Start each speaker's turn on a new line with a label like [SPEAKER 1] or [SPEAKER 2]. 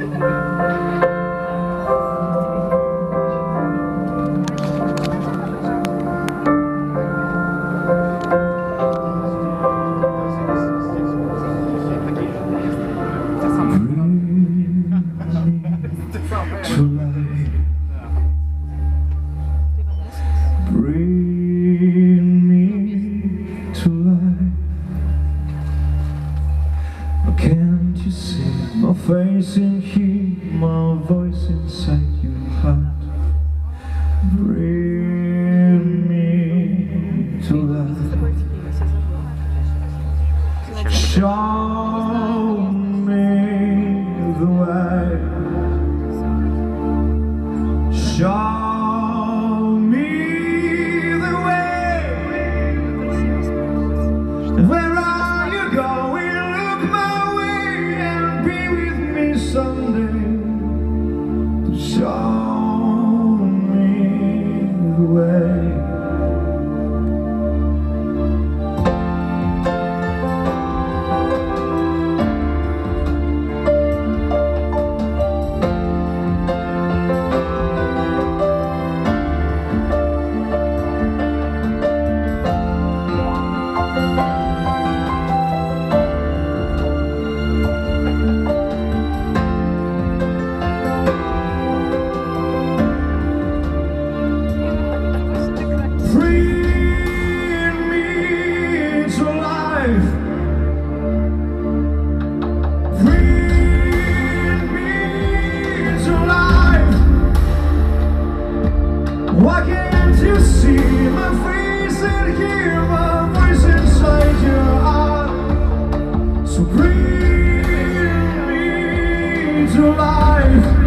[SPEAKER 1] Bring me to life. Can't you see my face and hear my voice inside your heart? Bring me to life. Show me the way. Show me the way. Where are you going? Look my way and be with me someday. To show me the way. Why can't you see my face and hear my voice inside your heart? So bring me to life.